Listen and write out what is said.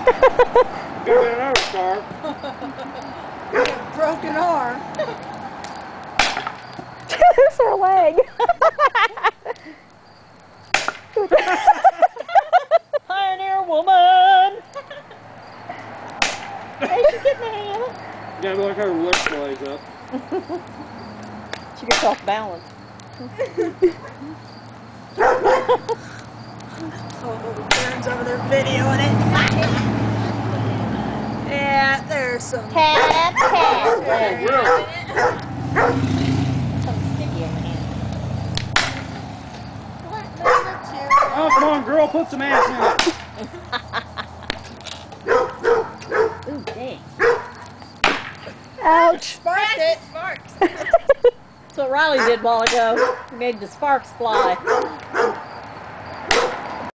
Got another scar. Broken arm. There's her leg. Pioneer woman. Hey, she's getting the hang of it. Yeah, look her lip flies up. She gets off balance. Oh, Karen's over there videoing it. Yeah, there's some. Tap, tap. Oh, really? Something sticky in the hand. Oh, come on, girl, put some ass in it. Ooh, dang. Ouch. Sparked it. Sparks. That's what Riley did a while ago. Made the sparks fly.